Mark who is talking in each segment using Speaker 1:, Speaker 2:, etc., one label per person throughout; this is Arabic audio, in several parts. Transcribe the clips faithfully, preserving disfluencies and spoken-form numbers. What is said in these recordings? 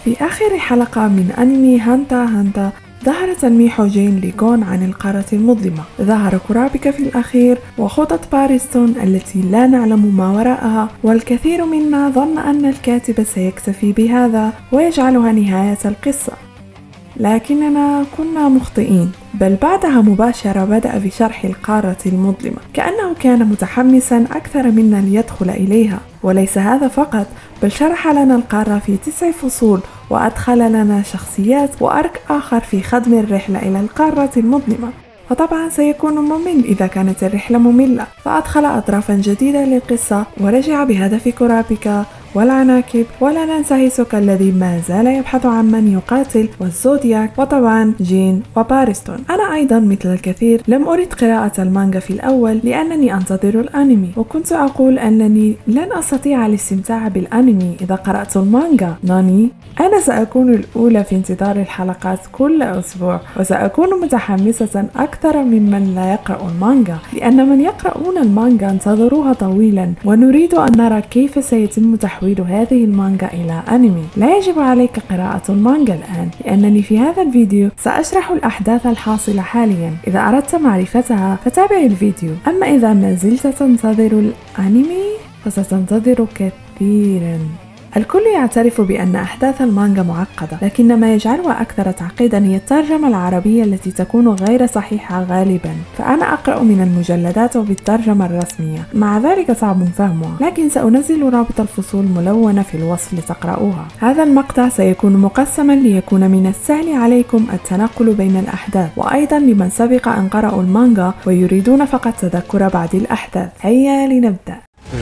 Speaker 1: في آخر حلقة من أنمي هانتا هانتا ظهر تلميح جين لغون عن القارة المظلمة. ظهر كورابيكا في الأخير وخطط باريستون التي لا نعلم ما وراءها، والكثير منا ظن أن الكاتب سيكتفي بهذا ويجعلها نهاية القصة، لكننا كنا مخطئين. بل بعدها مباشرة بدأ بشرح القارة المظلمة كأنه كان متحمسا أكثر منا ليدخل إليها. وليس هذا فقط، بل شرح لنا القارة في تسع فصول وأدخل لنا شخصيات وأرك آخر في خدم الرحلة إلى القارة المظلمة. فطبعا سيكون ممل إذا كانت الرحلة مملة، فأدخل أطرافا جديدة للقصة ورجع بهدف كورابيكا والعناكب، ولا ننسى هيسوكا الذي ما زال يبحث عن من يقاتل، والزودياك، وطبعا جين وباريستون. أنا أيضا مثل الكثير لم أرد قراءة المانجا في الأول لأنني أنتظر الأنمي، وكنت أقول أنني لن أستطيع الاستمتاع بالأنمي إذا قرأت المانجا. ناني؟ أنا سأكون الأولى في انتظار الحلقات كل أسبوع، وسأكون متحمسة أكثر ممن لا يقرأ المانجا، لأن من يقرؤون المانجا انتظروها طويلا، ونريد أن نرى كيف سيتم تحويل هذه المانجا إلى أنمي. لا يجب عليك قراءة المانجا الآن، لأنني في هذا الفيديو سأشرح الأحداث الحاصلة حاليا. إذا أردت معرفتها فتابع الفيديو، أما إذا ما زلت تنتظر الأنمي فستنتظر كثيرا. الكل يعترف بأن أحداث المانجا معقدة، لكن ما يجعلها أكثر تعقيدا هي الترجمة العربية التي تكون غير صحيحة غالبا. فأنا أقرأ من المجلدات وبالترجمة الرسمية، مع ذلك صعب فهمها، لكن سأنزل رابط الفصول ملونة في الوصف لتقرأوها. هذا المقطع سيكون مقسما ليكون من السهل عليكم التنقل بين الأحداث، وأيضا لمن سبق أن قرأوا المانجا ويريدون فقط تذكر بعض الأحداث. هيا لنبدأ.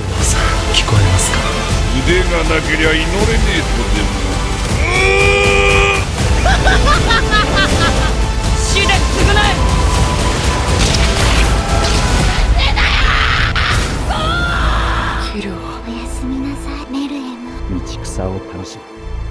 Speaker 2: 腕がなけりゃ祈れねえとでも。死で償え。出だよ。キルを。おやすみなさい、メルエム。道草を楽しむ。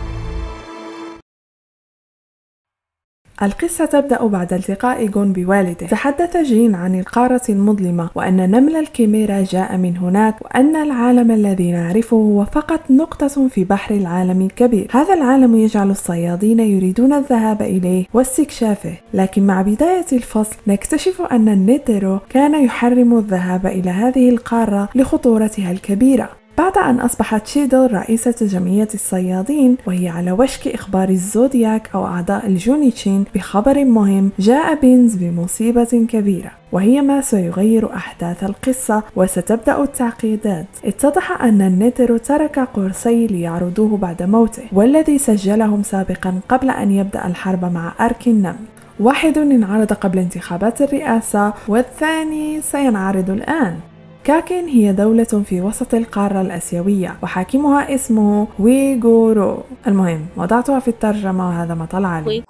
Speaker 1: القصة تبدأ بعد التقاء غون بوالده. تحدث جين عن القارة المظلمة، وأن نمل الكيميرا جاء من هناك، وأن العالم الذي نعرفه هو فقط نقطة في بحر العالم الكبير. هذا العالم يجعل الصيادين يريدون الذهاب إليه واستكشافه، لكن مع بداية الفصل نكتشف أن النيترو كان يحرم الذهاب إلى هذه القارة لخطورتها الكبيرة. بعد أن أصبحت شيدل رئيسة جمعية الصيادين وهي على وشك إخبار الزودياك أو أعضاء الجونيتشين بخبر مهم، جاء بينز بمصيبة كبيرة، وهي ما سيغير أحداث القصة وستبدأ التعقيدات. اتضح أن النيترو ترك قرصي ليعرضوه بعد موته، والذي سجلهم سابقا قبل أن يبدأ الحرب مع أرك النمل. واحد انعرض قبل انتخابات الرئاسة، والثاني سينعرض الآن. كاكين هي دولة في وسط القارة الآسيوية، وحاكمها اسمه ويغورو. المهم وضعتها في الترجمة وهذا ما طلع لي.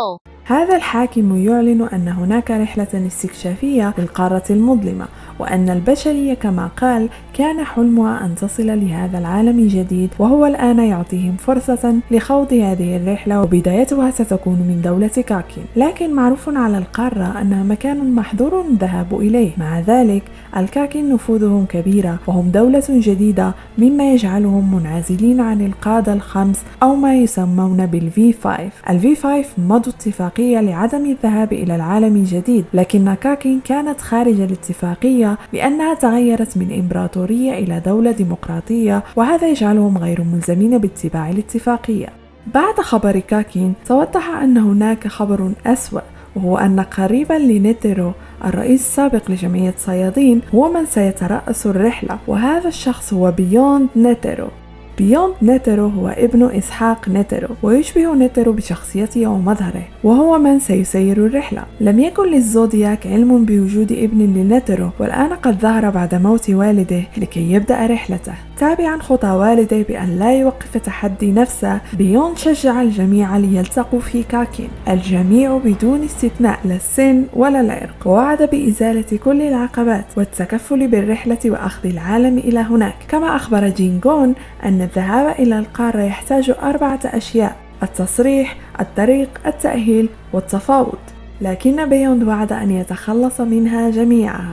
Speaker 1: هذا الحاكم يعلن أن هناك رحلة استكشافية للقارة المظلمة، وأن البشرية كما قال كان حلمها أن تصل لهذا العالم الجديد، وهو الآن يعطيهم فرصة لخوض هذه الرحلة، وبدايتها ستكون من دولة كاكين. لكن معروف على القارة أنها مكان محظور الذهاب إليه. مع ذلك الكاكين نفوذهم كبيرة، وهم دولة جديدة، مما يجعلهم منعزلين عن القادة الخمس أو ما يسمون بالفي فايف. الفي فايف مضوا اتفاقية لعدم الذهاب إلى العالم الجديد، لكن كاكين كانت خارج الاتفاقية لأنها تغيرت من إمبراطورية إلى دولة ديمقراطية، وهذا يجعلهم غير ملزمين باتباع الاتفاقية. بعد خبر كاكين توضح أن هناك خبر أسوأ، وهو أن قريبا لنيترو الرئيس السابق لجمعية صيادين هو من سيترأس الرحلة، وهذا الشخص هو بيوند نيترو. بيوند نيترو هو ابن إسحاق نيترو، ويشبه نيترو بشخصيته ومظهره، وهو من سيسير الرحلة. لم يكن للزودياك علم بوجود ابن لنيترو، والآن قد ظهر بعد موت والده لكي يبدأ رحلته. تابعا خطى والده بأن لا يوقف تحدي نفسه، بيوند شجع الجميع ليلتقوا في كاكين، الجميع بدون استثناء، لا السن ولا العرق، ووعد بإزالة كل العقبات والتكفل بالرحلة وأخذ العالم إلى هناك. كما أخبر جين غون أن الذهاب إلى القارة يحتاج أربعة أشياء: التصريح، الطريق، التأهيل، والتفاوض، لكن بيوند وعد أن يتخلص منها جميعها.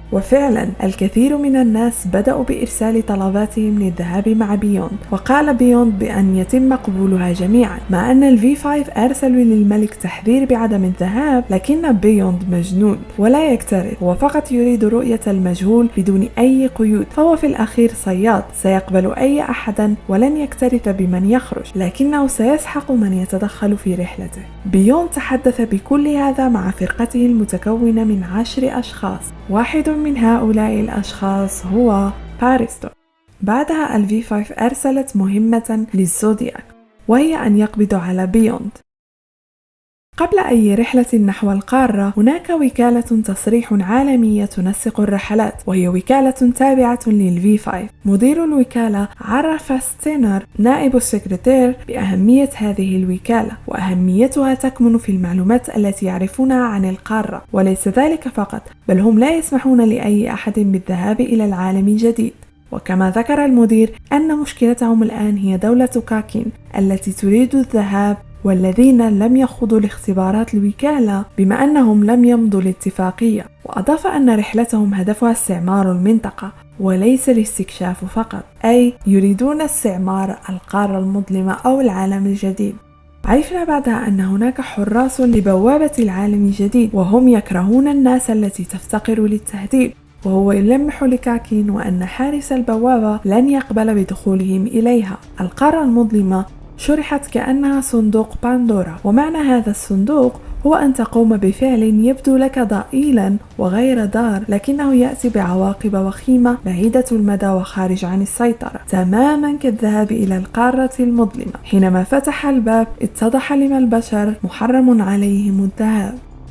Speaker 1: وفعلا الكثير من الناس بدأوا بإرسال طلباتهم للذهاب مع بيوند، وقال بيوند بأن يتم قبولها جميعا، مع أن الفي خمسة أرسلوا للملك تحذير بعدم الذهاب، لكن بيوند مجنون ولا يكترث، هو فقط يريد رؤية المجهول بدون أي قيود، فهو في الأخير صياد سيقبل أي أحدا ولن يكترث بمن يخرج، لكنه سيسحق من يتدخل في رحلته. بيوند تحدث بكل هذا مع فرقته المتكونة من عشر أشخاص، واحد من هؤلاء الأشخاص هو باريستون. بعدها الفي خمسة أرسلت مهمة للزودياك، وهي أن يقبضوا على بيوند. قبل أي رحلة نحو القارة هناك وكالة تصريح عالمية تنسق الرحلات، وهي وكالة تابعة للفي خمسة. مدير الوكالة عرف ستينر نائب السكرتير بأهمية هذه الوكالة، وأهميتها تكمن في المعلومات التي يعرفونها عن القارة، وليس ذلك فقط، بل هم لا يسمحون لأي أحد بالذهاب إلى العالم الجديد. وكما ذكر المدير أن مشكلتهم الآن هي دولة كاكين التي تريد الذهاب، والذين لم يخوضوا لاختبارات الوكالة بما أنهم لم يمضوا الاتفاقية. وأضاف أن رحلتهم هدفها استعمار المنطقة وليس الاستكشاف فقط، أي يريدون استعمار القارة المظلمة أو العالم الجديد. عرفنا بعدها أن هناك حراس لبوابة العالم الجديد، وهم يكرهون الناس التي تفتقر للتهديد، وهو يلمح لكاكين وأن حارس البوابة لن يقبل بدخولهم إليها. القارة المظلمة شرحت كأنها صندوق باندورا، ومعنى هذا الصندوق هو أن تقوم بفعل يبدو لك ضئيلا وغير ضار، لكنه يأتي بعواقب وخيمة بعيدة المدى وخارج عن السيطرة، تماما كالذهاب إلى القارة المظلمة. حينما فتح الباب اتضح لما البشر محرم عليهم الذهاب.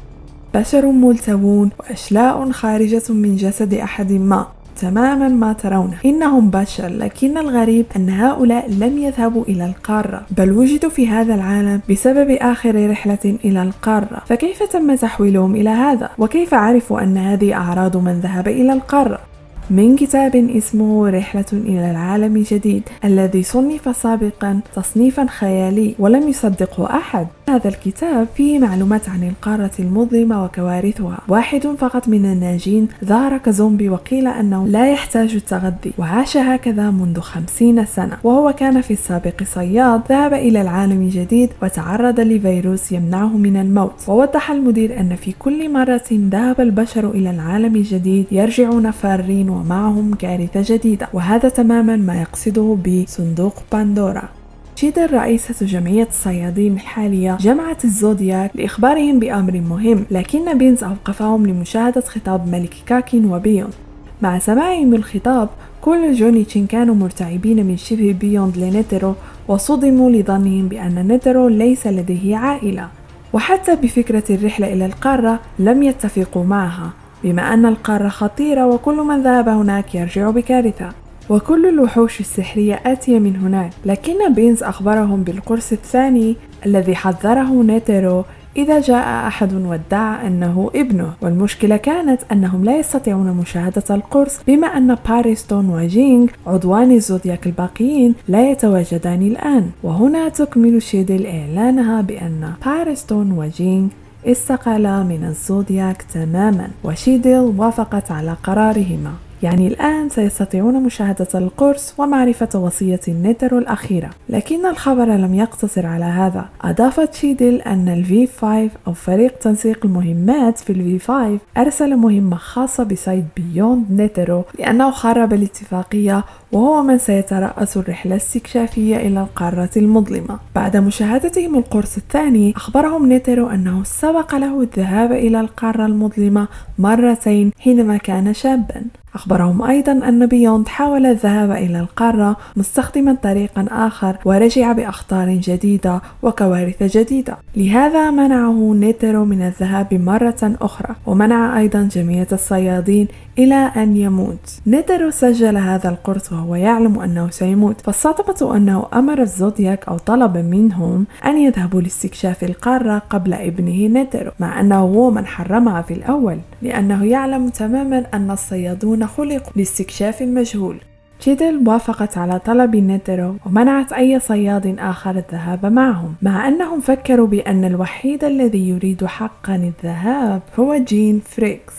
Speaker 1: بشر ملتوون وأشلاء خارجة من جسد أحد ما، تماما ما ترونه، إنهم بشر، لكن الغريب أن هؤلاء لم يذهبوا إلى القارة، بل وجدوا في هذا العالم بسبب آخر رحلة إلى القارة. فكيف تم تحويلهم إلى هذا؟ وكيف عرفوا أن هذه أعراض من ذهب إلى القارة؟ من كتاب اسمه رحلة إلى العالم الجديد، الذي صنف سابقا تصنيفا خيالي ولم يصدقه أحد. هذا الكتاب فيه معلومات عن القارة المظلمة وكوارثها. واحد فقط من الناجين ظهر كزومبي، وقيل أنه لا يحتاج التغذي، وعاش هكذا منذ خمسين سنة، وهو كان في السابق صياد ذهب إلى العالم الجديد وتعرض لفيروس يمنعه من الموت. ووضح المدير أن في كل مرة ذهب البشر إلى العالم الجديد يرجعون فارين ومعهم كارثة جديدة، وهذا تماما ما يقصده بصندوق باندورا. شيدل رئيسة جمعية الصيادين الحالية جمعت الزودياك لإخبارهم بأمر مهم، لكن بينز أوقفهم لمشاهدة خطاب ملك كاكين وبيوند. مع سماعهم الخطاب كل جونيتشين كانوا مرتعبين من شبه بيوند لنيترو، وصدموا لظنهم بأن نيترو ليس لديه عائلة. وحتى بفكرة الرحلة إلى القارة لم يتفقوا معها، بما أن القارة خطيرة وكل من ذهب هناك يرجع بكارثة، وكل الوحوش السحرية آتية من هناك. لكن بينز أخبرهم بالقرص الثاني الذي حذره نيترو إذا جاء أحد وادعى أنه ابنه، والمشكلة كانت أنهم لا يستطيعون مشاهدة القرص بما أن باريستون وجينغ عضوان الزودياك الباقيين لا يتواجدان الآن. وهنا تكمل شيدل إعلانها بأن باريستون وجينغ استقالا من الزودياك تماما، وشيدل وافقت على قرارهما. يعني الآن سيستطيعون مشاهدة القرص ومعرفة وصية نيترو الأخيرة. لكن الخبر لم يقتصر على هذا. أضافت شيدل أن الفي خمسة أو فريق تنسيق المهمات في الفي خمسة أرسل مهمة خاصة بصيد بيوند نيترو، لأنه خرب الاتفاقية وهو من سيترأس الرحلة الاستكشافية إلى القارة المظلمة. بعد مشاهدتهم القرص الثاني أخبرهم نيترو أنه سبق له الذهاب إلى القارة المظلمة مرتين حينما كان شابا. أخبرهم أيضا أن بيوند حاول الذهاب إلى القارة مستخدما طريقا آخر ورجع بأخطار جديدة وكوارث جديدة، لهذا منعه نيترو من الذهاب مرة أخرى، ومنع أيضا جمعية الصيادين إلى أن يموت. نيترو سجل هذا القرص وهو يعلم أنه سيموت، فالصدمة أنه أمر الزودياك أو طلب منهم أن يذهبوا لاستكشاف القارة قبل ابنه نيترو، مع أنه هو من حرمها في الأول، لأنه يعلم تماما أن الصيادون خلقوا لاستكشاف المجهول. شيدل وافقت على طلب نيترو ومنعت أي صياد آخر الذهاب معهم، مع أنهم فكروا بأن الوحيد الذي يريد حقا الذهاب هو جين فريكس.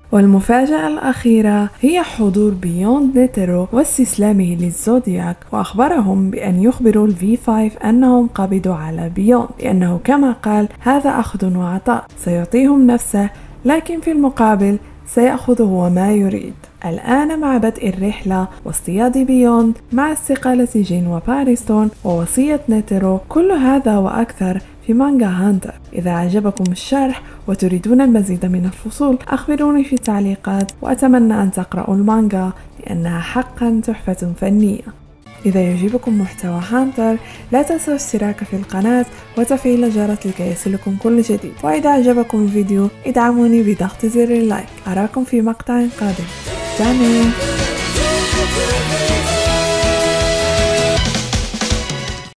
Speaker 1: والمفاجأة الأخيرة هي حضور بيوند نيترو واستسلامه للزودياك، وأخبرهم بأن يخبروا الفي خمسة أنهم قبضوا على بيوند، لأنه كما قال هذا أخذ وعطاء، سيعطيهم نفسه لكن في المقابل سيأخذ هو ما يريد. الآن مع بدء الرحلة واصطياد بيوند مع استقالة جين وباريستون ووصية نيترو، كل هذا وأكثر في مانجا هانتر. إذا عجبكم الشرح وتريدون المزيد من الفصول أخبروني في التعليقات، وأتمنى أن تقرأوا المانجا لأنها حقا تحفة فنية. إذا يعجبكم محتوى هانتر لا تنسوا الاشتراك في القناة وتفعيل الجرس لكي يصلكم كل جديد، وإذا عجبكم الفيديو ادعموني بضغط زر اللايك. أراكم في مقطع قادم. جاني